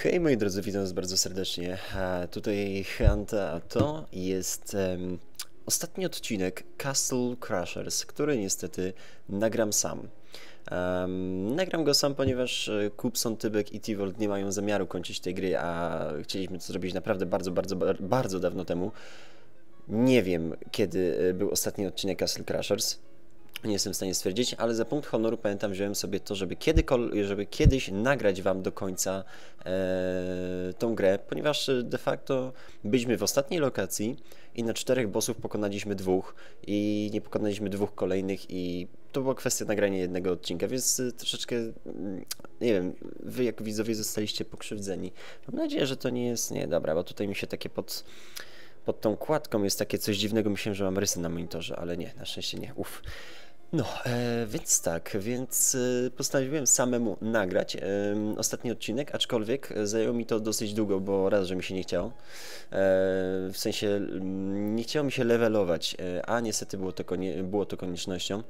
Hej moi drodzy, witam was bardzo serdecznie. Tutaj Hunt, a to jest ostatni odcinek Castle Crashers, który niestety nagram sam. Nagram go sam, ponieważ Kupson, Tybek i Tivolt nie mają zamiaru kończyć tej gry, a chcieliśmy to zrobić naprawdę bardzo dawno temu. Nie wiem, kiedy był ostatni odcinek Castle Crashers. Nie jestem w stanie stwierdzić, ale za punkt honoru pamiętam, wziąłem sobie to, żeby kiedyś nagrać wam do końca tą grę, ponieważ de facto byliśmy w ostatniej lokacji i na 4 bossów pokonaliśmy 2 i nie pokonaliśmy 2 kolejnych i to była kwestia nagrania jednego odcinka, więc troszeczkę, nie wiem, wy jak widzowie zostaliście pokrzywdzeni. Mam nadzieję, że to nie jest, nie, dobra, bo tutaj mi się takie pod tą kładką jest takie coś dziwnego, myślałem, że mam rysy na monitorze, ale nie, na szczęście nie, uff. No, więc postanowiłem samemu nagrać ostatni odcinek, aczkolwiek zajęło mi to dosyć długo, bo raz, że mi się nie chciało, w sensie nie chciało mi się levelować, a niestety było to koniecznością.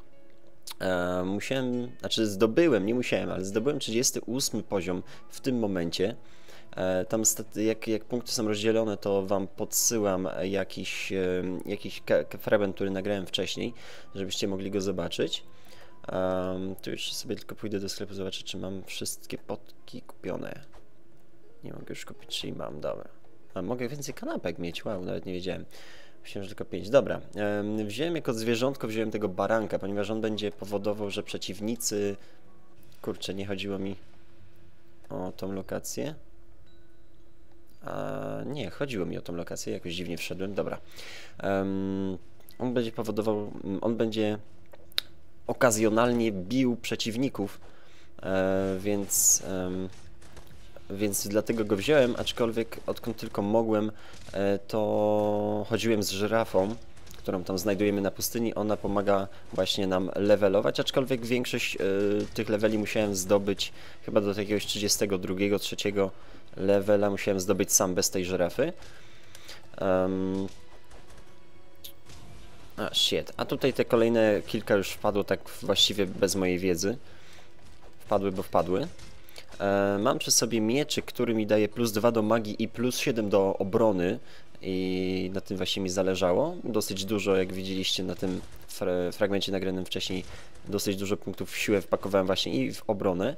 Zdobyłem, nie musiałem, ale zdobyłem 38 poziom w tym momencie. Tam jak punkty są rozdzielone, to wam podsyłam jakiś fragment, który nagrałem wcześniej, żebyście mogli go zobaczyć. Tu już sobie tylko pójdę do sklepu, zobaczę, czy mam wszystkie potki kupione. Nie mogę już kupić, czyli mam, dobra. A mogę więcej kanapek mieć, wow, nawet nie wiedziałem. Myślałem, że tylko 5. Dobra, wziąłem jako zwierzątko, wziąłem tego baranka, ponieważ on będzie powodował, że przeciwnicy... Kurczę, nie chodziło mi o tą lokację. Nie, chodziło mi o tą lokację, jakoś dziwnie wszedłem, dobra. On będzie powodował, on będzie okazjonalnie bił przeciwników, więc dlatego go wziąłem, aczkolwiek odkąd tylko mogłem, to chodziłem z żyrafą, którą tam znajdujemy na pustyni. Ona pomaga właśnie nam levelować, aczkolwiek większość tych leveli musiałem zdobyć chyba do jakiegoś 32, 3 levela musiałem zdobyć sam bez tej żyrafy. A tutaj te kolejne kilka już wpadło tak właściwie bez mojej wiedzy. Wpadły, bo wpadły. Mam przy sobie mieczyk, który mi daje +2 do magii i +7 do obrony. I na tym właśnie mi zależało. Dosyć dużo, jak widzieliście na tym fragmencie nagranym wcześniej, dosyć dużo punktów w siłę wpakowałem właśnie i w obronę.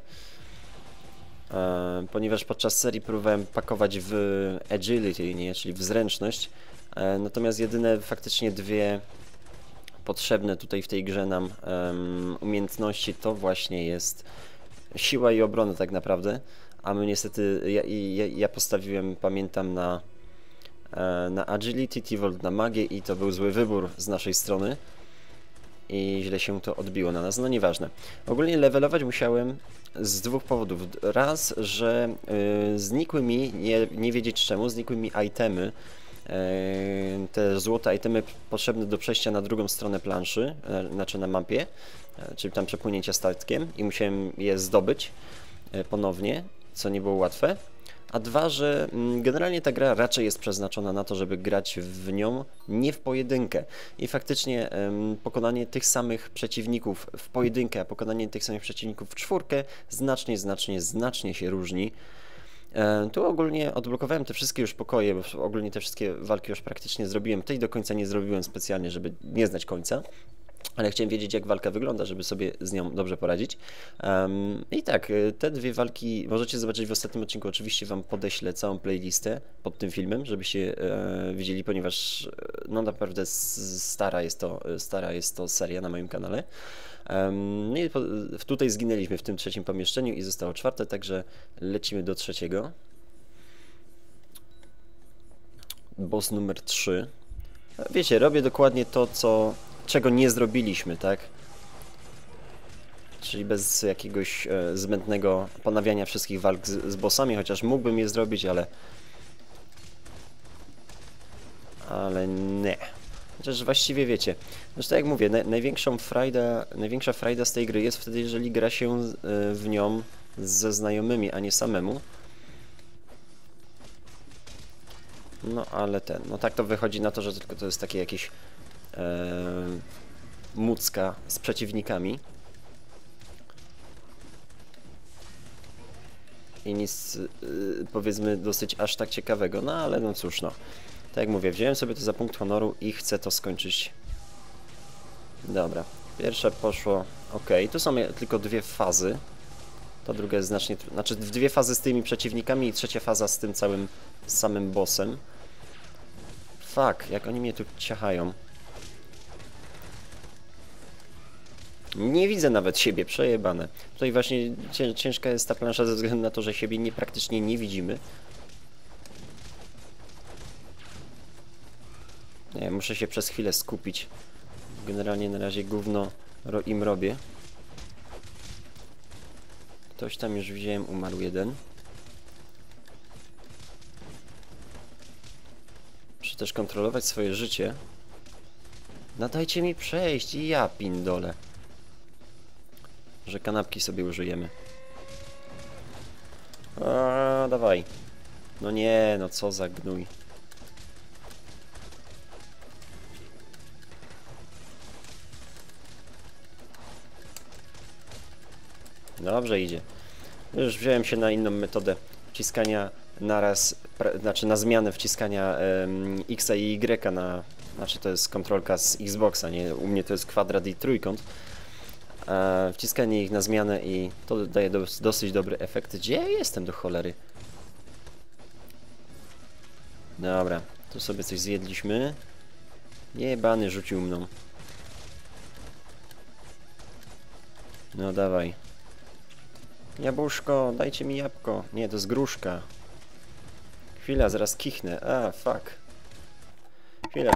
Ponieważ podczas serii próbowałem pakować w agility, nie, czyli w zręczność. Natomiast jedyne faktycznie dwie potrzebne tutaj w tej grze nam umiejętności to właśnie jest siła i obrona tak naprawdę. A my niestety, ja postawiłem, pamiętam, na agility, Tivolt na magię i to był zły wybór z naszej strony. I źle się to odbiło na nas, no nieważne. Ogólnie levelować musiałem z 2 powodów. Raz, że znikły mi, nie wiedzieć czemu, znikły mi itemy, te złote itemy potrzebne do przejścia na drugą stronę planszy, znaczy na mapie, czyli tam przepłynięcia statkiem i musiałem je zdobyć ponownie, co nie było łatwe. A dwa, że generalnie ta gra raczej jest przeznaczona na to, żeby grać w nią nie w pojedynkę. I faktycznie pokonanie tych samych przeciwników w pojedynkę, a pokonanie tych samych przeciwników w czwórkę znacznie się różni. Tu ogólnie odblokowałem te wszystkie już pokoje, bo ogólnie te wszystkie walki już praktycznie zrobiłem. Tej do końca nie zrobiłem specjalnie, żeby nie znać końca. Ale chciałem wiedzieć, jak walka wygląda, żeby sobie z nią dobrze poradzić. I tak, te dwie walki możecie zobaczyć w ostatnim odcinku. Oczywiście wam podeślę całą playlistę pod tym filmem, żebyście widzieli, ponieważ no naprawdę stara jest to seria na moim kanale. No i tutaj zginęliśmy w tym 3. pomieszczeniu i zostało 4, także lecimy do 3. Boss numer 3. Wiecie, robię dokładnie to, czego nie zrobiliśmy, tak? Czyli bez jakiegoś zbędnego ponawiania wszystkich walk z bossami, chociaż mógłbym je zrobić, ale nie. Chociaż właściwie wiecie, zresztą tak jak mówię, największa frajda z tej gry jest wtedy, jeżeli gra się w nią ze znajomymi, a nie samemu. No ale no tak to wychodzi na to, że tylko to jest takie jakieś mucka z przeciwnikami. i nic, powiedzmy, dosyć aż tak ciekawego, no ale no cóż, no. Tak jak mówię, wziąłem sobie to za punkt honoru i chcę to skończyć. Dobra, pierwsze poszło ok. Tu są tylko dwie fazy. Ta druga jest znacznie... Znaczy dwie fazy z tymi przeciwnikami i trzecia faza z tym całym samym bossem. Fuck, jak oni mnie tu ciachają. Nie widzę nawet siebie, przejebane. Tutaj właśnie ciężka jest ta plansza ze względu na to, że siebie praktycznie nie widzimy. Nie, muszę się przez chwilę skupić. Generalnie na razie gówno im robię. Ktoś tam już widziałem, umarł jeden. Muszę też kontrolować swoje życie. No dajcie mi przejść i ja pindole. Że kanapki sobie użyjemy. A, dawaj. No nie, no co za gnój. Dobrze idzie. Już wziąłem się na inną metodę wciskania naraz, znaczy na zmianę wciskania X i Y na... Znaczy to jest kontrolka z Xboxa, nie? U mnie to jest kwadrat i trójkąt. Wciskanie ich na zmianę i to daje dosyć dobry efekt. Gdzie ja jestem do cholery? Dobra, tu sobie coś zjedliśmy. Jebany rzucił mną. No dawaj. Jabłuszko, dajcie mi jabłko. Nie, to jest gruszka. Chwila, zaraz kichnę. A, fuck. Chwila.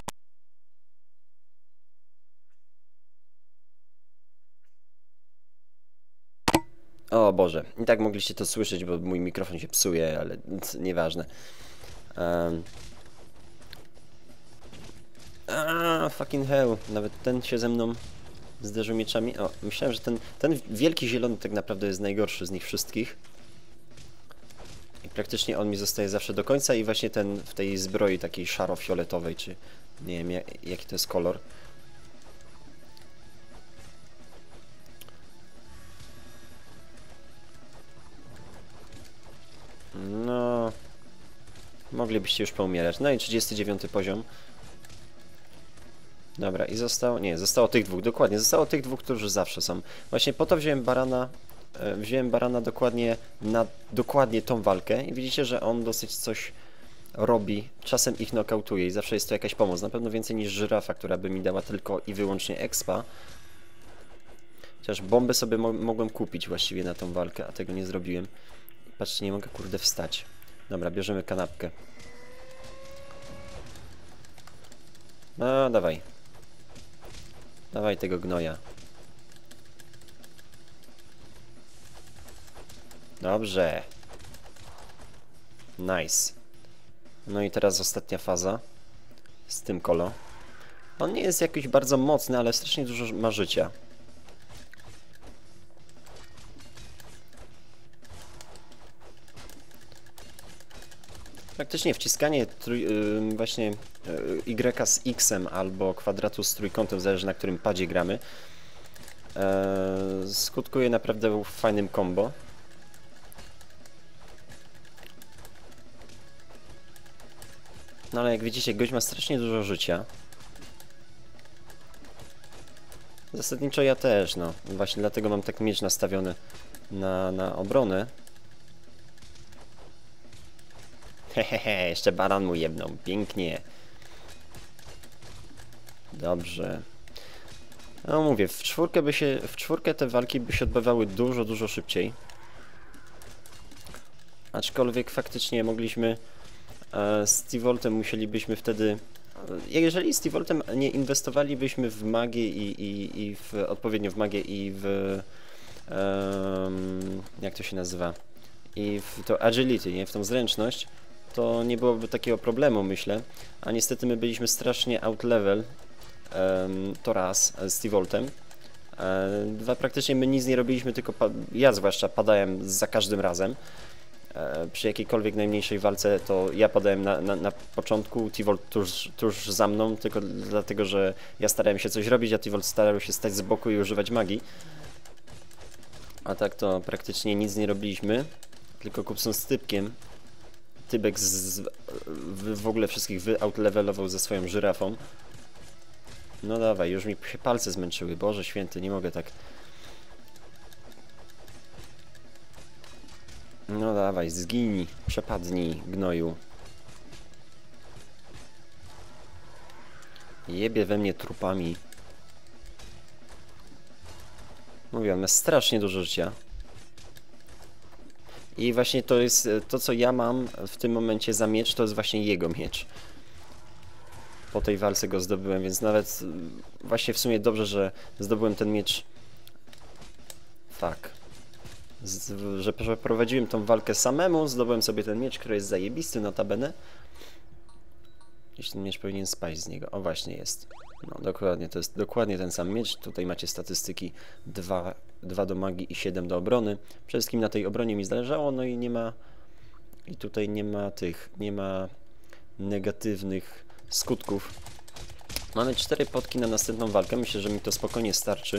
O Boże, i tak mogliście to słyszeć, bo mój mikrofon się psuje, ale nieważne. Fucking hell. Nawet ten się ze mną zderzył mieczami. O, myślałem, że ten wielki zielony tak naprawdę jest najgorszy z nich wszystkich. I praktycznie on mi zostaje zawsze do końca i właśnie ten w tej zbroi takiej szaro-fioletowej, czy nie wiem jaki to jest kolor. No... Moglibyście już poumierać. No i 39 poziom. Dobra, i zostało... Nie, zostało tych dwóch, dokładnie. Zostało tych dwóch, którzy zawsze są. Właśnie po to wziąłem barana. Wziąłem barana dokładnie na tą walkę i widzicie, że on dosyć coś robi. Czasem ich nokautuje i zawsze jest to jakaś pomoc. Na pewno więcej niż żyrafa, która by mi dała tylko i wyłącznie expa. Chociaż bombę sobie mogłem kupić właściwie na tą walkę, a tego nie zrobiłem. Patrzcie, nie mogę kurde wstać. Dobra, bierzemy kanapkę. No, dawaj. Dawaj tego gnoja. Dobrze. Nice. No i teraz ostatnia faza. Z tym kolo. On nie jest jakiś bardzo mocny, ale strasznie dużo ma życia. Praktycznie wciskanie właśnie Y z X-em albo kwadratu z trójkątem, zależy na którym padzie gramy, skutkuje naprawdę fajnym combo. No ale jak widzicie, gość ma strasznie dużo życia. Zasadniczo ja też, no. Właśnie dlatego mam tak miecz nastawiony na obronę. Hehehe, jeszcze baran mu jebną. Pięknie. Dobrze. No mówię, w czwórkę te walki by się odbywały dużo szybciej. Aczkolwiek faktycznie mogliśmy z T-Voltem musielibyśmy wtedy... Jeżeli z T-Voltem nie inwestowalibyśmy w magię odpowiednio w magię i w... jak to się nazywa? I w to agility, nie? W tą zręczność, to nie byłoby takiego problemu, myślę. A niestety my byliśmy strasznie outlevel, to raz, z T-Voltem. Dwa, praktycznie my nic nie robiliśmy, tylko ja zwłaszcza padałem za każdym razem. Przy jakiejkolwiek najmniejszej walce to ja padałem na początku, T-Volt tuż za mną, tylko dlatego, że ja starałem się coś robić, a T-Volt starał się stać z boku i używać magii. A tak to praktycznie nic nie robiliśmy. Tylko Kupson z typkiem. Tybek w ogóle wszystkich wyoutlevelował ze swoją żyrafą. No dawaj, już mi się palce zmęczyły. Boże święty, nie mogę tak. No dawaj, zginij, przepadnij, gnoju. Jebie we mnie trupami. Mówiłem, ma strasznie dużo życia. I właśnie to jest to, co ja mam w tym momencie za miecz, to jest właśnie jego miecz. Po tej walce go zdobyłem, więc nawet właśnie w sumie dobrze, że zdobyłem ten miecz. Fuck. Że przeprowadziłem tą walkę samemu, zdobyłem sobie ten miecz, który jest zajebisty, notabene. Gdzieś ten miecz powinien spaść z niego. O, właśnie jest. No, dokładnie, to jest dokładnie ten sam miecz. Tutaj macie statystyki 2 do magii i 7 do obrony. Przede wszystkim na tej obronie mi zależało, no i nie ma... I tutaj nie ma negatywnych skutków. Mamy 4 potki na następną walkę. Myślę, że mi to spokojnie starczy.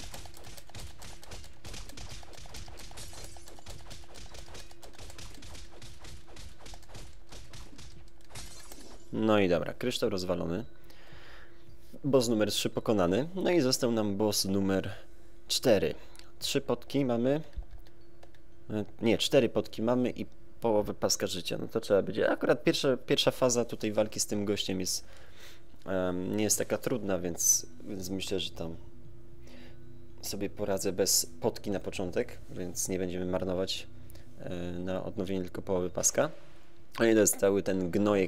No i dobra, kryształ rozwalony. Boss numer 3 pokonany. No i został nam boss numer 4. 3 potki mamy. Nie, 4 potki mamy i połowę paska życia. No to trzeba będzie. Akurat pierwsza faza tutaj walki z tym gościem jest nie jest taka trudna, więc myślę, że tam sobie poradzę bez potki na początek, więc nie będziemy marnować na odnowienie tylko połowy paska. No i to jest cały ten gnojek,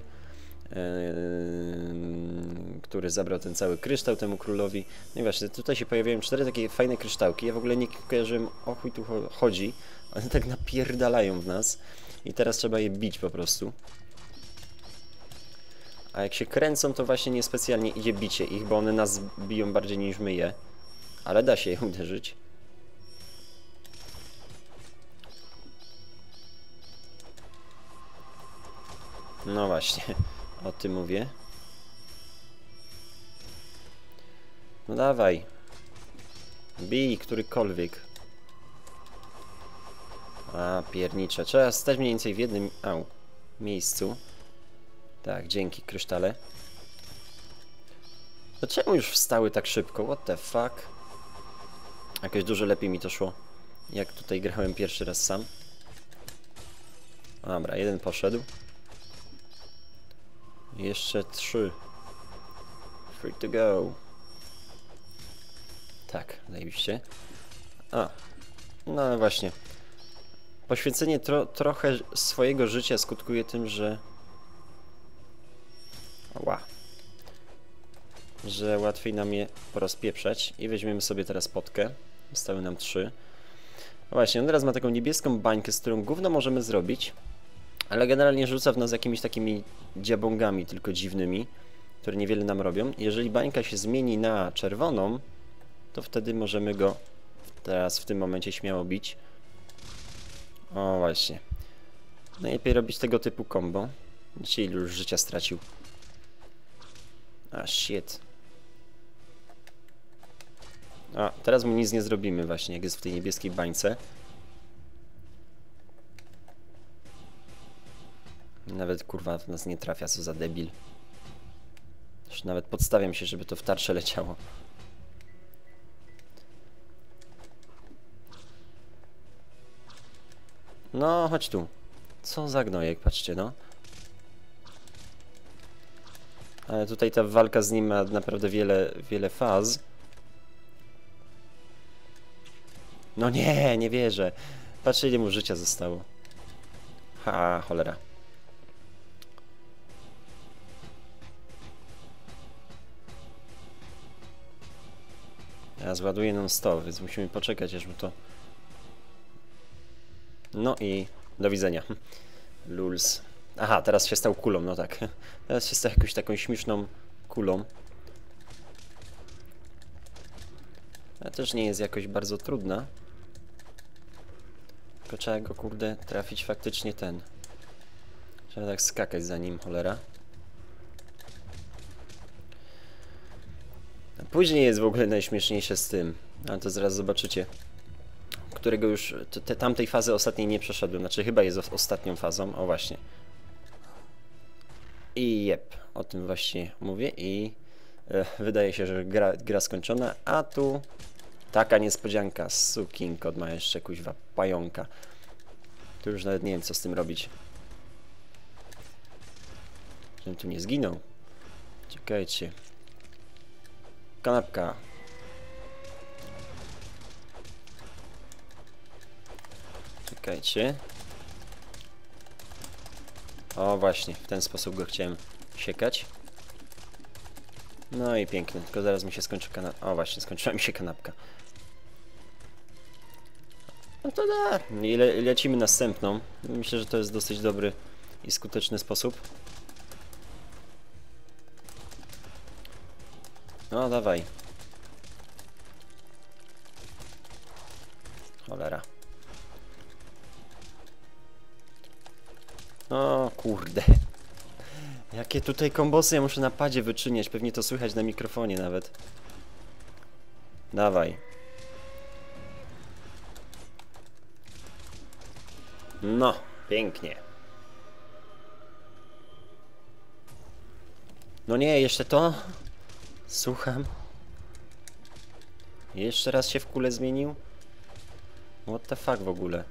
który zabrał ten cały kryształ temu królowi. No i właśnie, tutaj się pojawiają 4 takie fajne kryształki. Ja w ogóle nie kojarzyłem, o chuj tu chodzi. One tak napierdalają w nas. I teraz trzeba je bić po prostu. A jak się kręcą, to właśnie niespecjalnie idzie bicie ich, bo one nas biją bardziej niż my je. Ale da się je uderzyć. No właśnie, o tym mówię. No dawaj. Bij którykolwiek. A, piernicze. Trzeba stać mniej więcej w jednym miejscu. Tak, dzięki krysztale. To czemu już wstały tak szybko? What the fuck? Jakoś dużo lepiej mi to szło, jak tutaj grałem pierwszy raz sam. Dobra, jeden poszedł. Jeszcze 3. Free to go. Tak, zajebiście. A, no właśnie. Poświęcenie trochę swojego życia skutkuje tym, że... że łatwiej nam je porozpieprzać. I weźmiemy sobie teraz potkę. Zostały nam 3. No właśnie, on teraz ma taką niebieską bańkę, z którą gówno możemy zrobić. Ale generalnie rzuca w nas jakimiś takimi dziabongami, tylko dziwnymi, które niewiele nam robią. Jeżeli bańka się zmieni na czerwoną, to wtedy możemy go teraz w tym momencie śmiało bić. O właśnie. Najlepiej robić tego typu combo. Widzicie, ilu już życia stracił. A, shit. A, teraz mu nic nie zrobimy właśnie, jak jest w tej niebieskiej bańce. Nawet kurwa w nas nie trafia, co za debil. Już nawet podstawiam się, żeby to w tarczę leciało. No, chodź tu. Co za gnojek, patrzcie, no. Ale tutaj ta walka z nim ma naprawdę wiele faz. No nie, nie wierzę. Patrzcie, ile mu życia zostało. Ha, cholera. Ja zładuję non-stop, więc musimy poczekać, aż mu to... No i do widzenia. Luls. Aha, teraz się stał kulą, no tak. Teraz się stał jakąś taką śmieszną kulą. Ale też nie jest jakoś bardzo trudna. Tylko trzeba go, kurde, trafić faktycznie ten. Trzeba tak skakać za nim, cholera. A później jest w ogóle najśmieszniejsze z tym. Ale to zaraz zobaczycie. którego już tamtej fazy ostatniej nie przeszedłem. Znaczy chyba jest ostatnią fazą. O właśnie. I jep, o tym właśnie mówię i wydaje się, że gra skończona, a tu taka niespodzianka. Sukinkot ma jeszcze kuźwa pająka. Tu już nawet nie wiem, co z tym robić. Żebym tu nie zginął. Czekajcie. Kanapka. Czekajcie. O właśnie, w ten sposób go chciałem siekać. No i pięknie, tylko zaraz mi się skończy kanapka. O właśnie, skończyła mi się kanapka. No to da. I lecimy następną. Myślę, że to jest dosyć dobry i skuteczny sposób. No dawaj. Cholera. O kurde. Jakie tutaj kombosy ja muszę na padzie wyczyniać. Pewnie to słychać na mikrofonie nawet. Dawaj. No, pięknie. No nie, jeszcze to. Słucham. Jeszcze raz się w kulę zmienił. What the fuck w ogóle.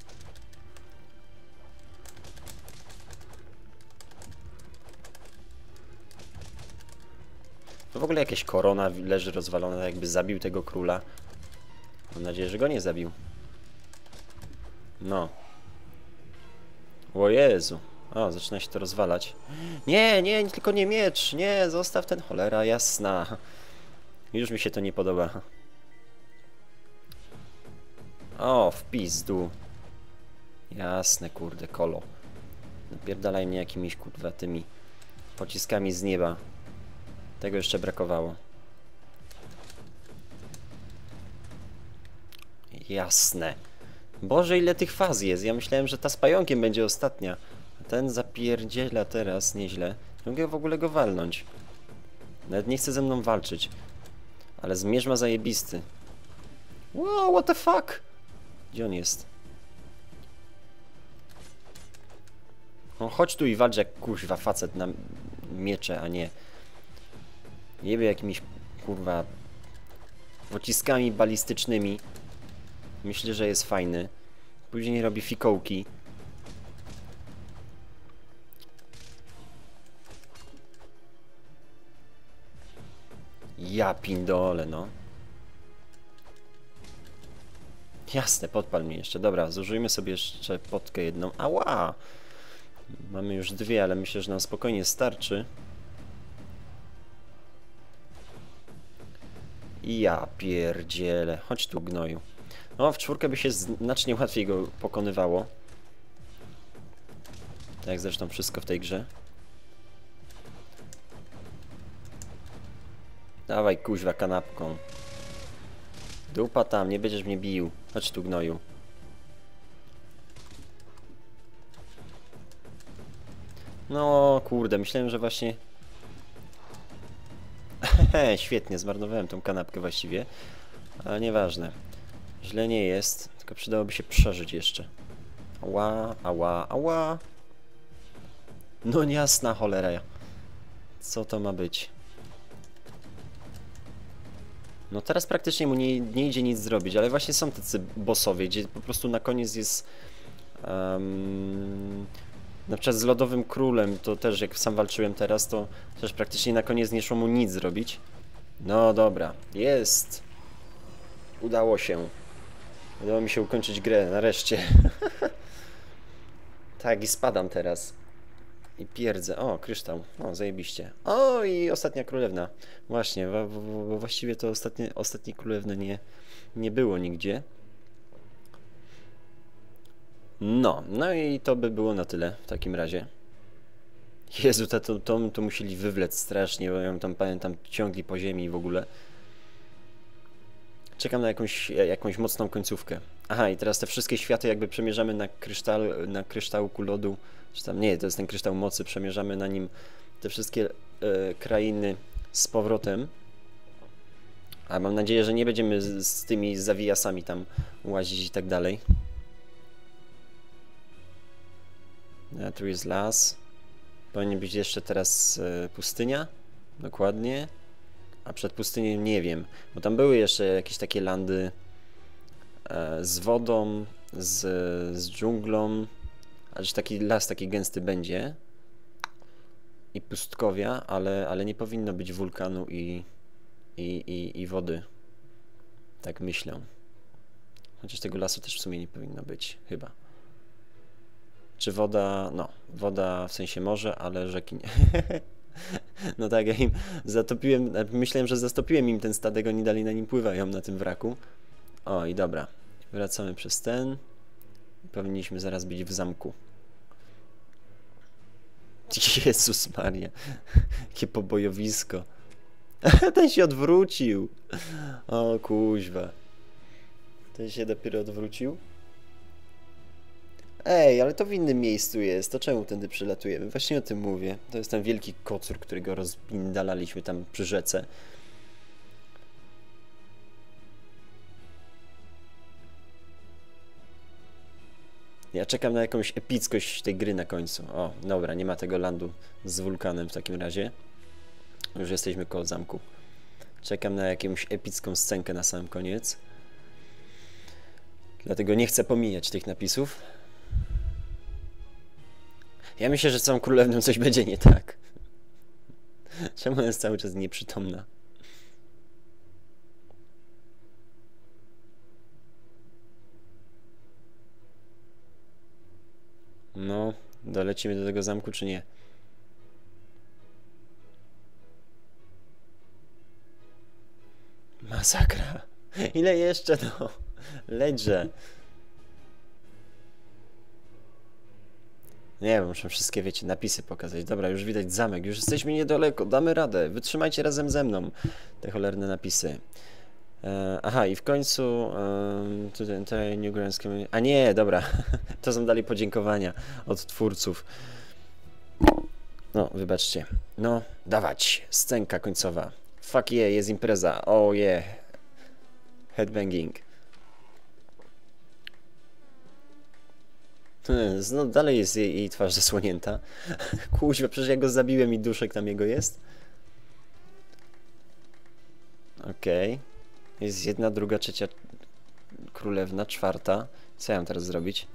To w ogóle jakieś korona leży rozwalona, tak jakby zabił tego króla. Mam nadzieję, że go nie zabił. No. O Jezu. O, zaczyna się to rozwalać. Nie, nie, tylko nie miecz. Nie, zostaw ten. Cholera jasna. Już mi się to nie podoba. O, w pizdu. Jasne, kurde, kolo. Napierdalaj mnie jakimiś, kurwa, tymi pociskami z nieba. Tego jeszcze brakowało. Jasne. Boże, ile tych faz jest. Ja myślałem, że ta z pająkiem będzie ostatnia. A ten zapierdziela teraz nieźle. Nie mogę w ogóle go walnąć. Nawet nie chce ze mną walczyć. Ale zmierz ma zajebisty. Wow, what the fuck? Gdzie on jest? No chodź tu i walcz jak kuźwa facet na miecze, a nie jebie jakimiś kurwa pociskami balistycznymi. Myślę, że jest fajny. Później robi fikołki. Ja pindole, no. Jasne, podpal mnie jeszcze. Dobra, zużyjmy sobie jeszcze potkę jedną. Ała! Mamy już dwie, ale myślę, że nam spokojnie starczy. I ja pierdzielę. Chodź tu, gnoju. No, w czwórkę by się znacznie łatwiej go pokonywało. Tak jak zresztą wszystko w tej grze. Dawaj, kuźwa, kanapką. Dupa tam, nie będziesz mnie bił. Chodź tu, gnoju. No, kurde, myślałem, że właśnie... Świetnie, zmarnowałem tą kanapkę właściwie. Ale nieważne. Źle nie jest, tylko przydałoby się przeżyć jeszcze. Ała, ała, ała. No jasna cholera. Co to ma być? No teraz praktycznie mu nie idzie nic zrobić, ale właśnie są tacy bossowie, gdzie po prostu na koniec jest... na przykład z Lodowym Królem, to też jak sam walczyłem teraz, to też praktycznie na koniec nie szło mu nic zrobić. No dobra, jest. Udało się. Udało mi się ukończyć grę, nareszcie. Tak, i spadam teraz. I pierdzę. O, kryształ. O, zajebiście. O, i ostatnia królewna. Właśnie, bo właściwie to ostatniej królewny nie było nigdzie. No i to by było na tyle w takim razie. Jezu, to musieli wywlec strasznie, bo ją tam pamiętam ciągli po ziemi w ogóle. Czekam na jakąś mocną końcówkę. Aha, i teraz te wszystkie światy jakby przemierzamy na kryształku lodu. Czy tam nie, to jest ten kryształ mocy, przemierzamy na nim te wszystkie krainy z powrotem. A mam nadzieję, że nie będziemy z tymi zawijasami tam łazić i tak dalej. A tu jest las. Powinien być jeszcze teraz pustynia. Dokładnie. A przed pustynią nie wiem. Bo tam były jeszcze jakieś takie landy z wodą, z dżunglą. A że taki las taki gęsty będzie. I pustkowia, ale nie powinno być wulkanu i wody. Tak myślę. Chociaż tego lasu też w sumie nie powinno być, chyba. Czy woda... No, woda w sensie morze, ale rzeki nie. No tak, ja im zatopiłem... Myślałem, że zastopiłem im ten statek, oni dalej na nim pływają, na tym wraku. O, i dobra. Wracamy przez ten. Powinniśmy zaraz być w zamku. Jezus Maria. Jakie pobojowisko. Ten się odwrócił. O kuźwa. Ten się dopiero odwrócił. Ej, ale to w innym miejscu jest. To czemu tędy przylatujemy? Właśnie o tym mówię. To jest ten wielki kocur, którego rozpindalaliśmy tam przy rzece. Ja czekam na jakąś epickość tej gry na końcu. O, dobra, nie ma tego landu z wulkanem w takim razie. Już jesteśmy koło zamku. Czekam na jakąś epicką scenkę na sam koniec. Dlatego nie chcę pomijać tych napisów. Ja myślę, że z całą królewną coś będzie nie tak. Czemu jest cały czas nieprzytomna? No, dolecimy do tego zamku, czy nie? Masakra. Ile jeszcze, no? Lećże. Nie wiem, muszę wszystkie, wiecie, napisy pokazać. Dobra, już widać zamek, już jesteśmy niedaleko, damy radę. Wytrzymajcie razem ze mną te cholerne napisy. Aha, i w końcu tutaj New Grand Community. A nie, dobra. To są dalej podziękowania od twórców. No, wybaczcie. No, dawać. Scenka końcowa. Fuck yeah, jest impreza. Oh yeah. Headbanging. No, dalej jest jej twarz zasłonięta. Kuźwa, przecież ja go zabiłem i duszek tam jego jest. Okej. Jest jedna, druga, trzecia królewna, czwarta. Co ja mam teraz zrobić?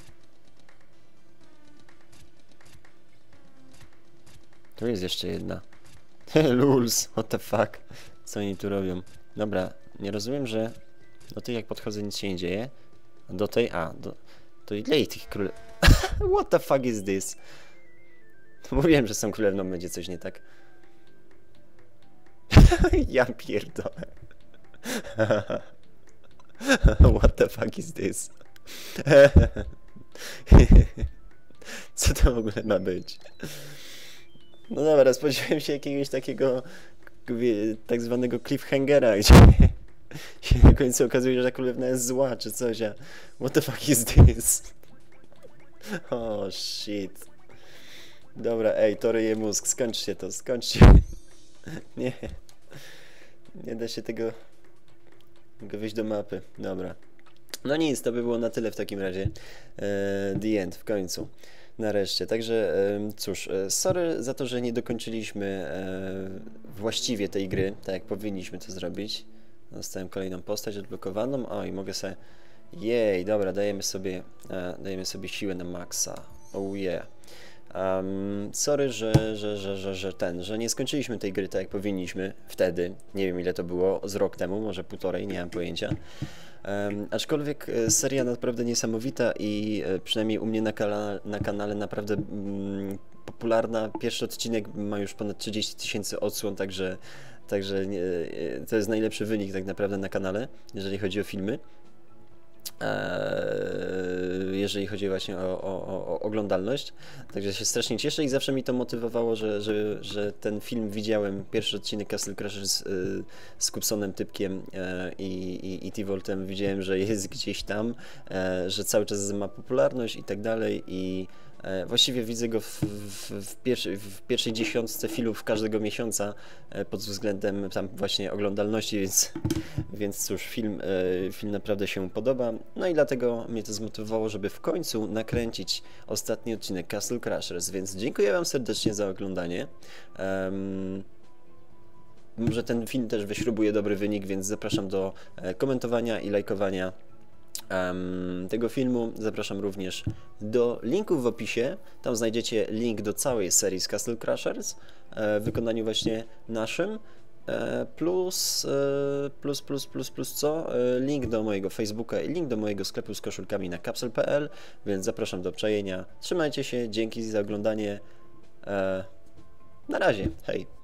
Tu jest jeszcze jedna. Luls, what the fuck? Co oni tu robią? Dobra, nie rozumiem, że do tej jak podchodzę nic się nie dzieje. A do tej, to ile ich tych królew... What the fuck is this? Mówiłem, że z tą królewną będzie coś nie tak. Ja pierdolę. What the fuck is this? Co to w ogóle ma być? No dobra, spodziewałem się jakiegoś takiego tak zwanego cliffhangera, gdzie się na końcu okazuje, że królewna jest zła, czy coś, a what the fuck is this? Oh shit. Dobra, ej, to ryje mózg, skończcie to, skończcie. Nie. Nie da się tego wyjść do mapy. Dobra. No nic, to by było na tyle w takim razie. The end, w końcu. Nareszcie. Także cóż, sorry za to, że nie dokończyliśmy właściwie tej gry, tak jak powinniśmy to zrobić. Dostałem kolejną postać odblokowaną. O, i mogę sobie... Jej, dobra, dajemy sobie siłę na maksa. Oh yeah. Sorry, że nie skończyliśmy tej gry tak jak powinniśmy wtedy. Nie wiem ile to było, z rok temu, może półtorej, nie mam pojęcia. Aczkolwiek seria naprawdę niesamowita i przynajmniej u mnie na kanale naprawdę popularna. Pierwszy odcinek ma już ponad 30 000 odsłon, także to jest najlepszy wynik tak naprawdę na kanale, jeżeli chodzi o filmy. Jeżeli chodzi właśnie o oglądalność. Także się strasznie cieszę i zawsze mi to motywowało, że ten film widziałem, pierwszy odcinek Castle Crashers z Kupsonem Typkiem i T-Voltem, widziałem, że jest gdzieś tam, że cały czas ma popularność i tak dalej i Właściwie widzę go w pierwszej dziesiątce filmów każdego miesiąca pod względem tam właśnie oglądalności, więc cóż, film naprawdę się podoba. No i dlatego mnie to zmotywowało, żeby w końcu nakręcić ostatni odcinek Castle Crashers, więc dziękuję Wam serdecznie za oglądanie. Może ten film też wyśrubuje dobry wynik, więc zapraszam do komentowania i lajkowania tego filmu. Zapraszam również do linków w opisie. Tam znajdziecie link do całej serii z Castle Crashers w wykonaniu właśnie naszym. Plus co? Link do mojego Facebooka i link do mojego sklepu z koszulkami na capsule.pl, więc zapraszam do obczajenia. Trzymajcie się, dzięki za oglądanie. Na razie, hej!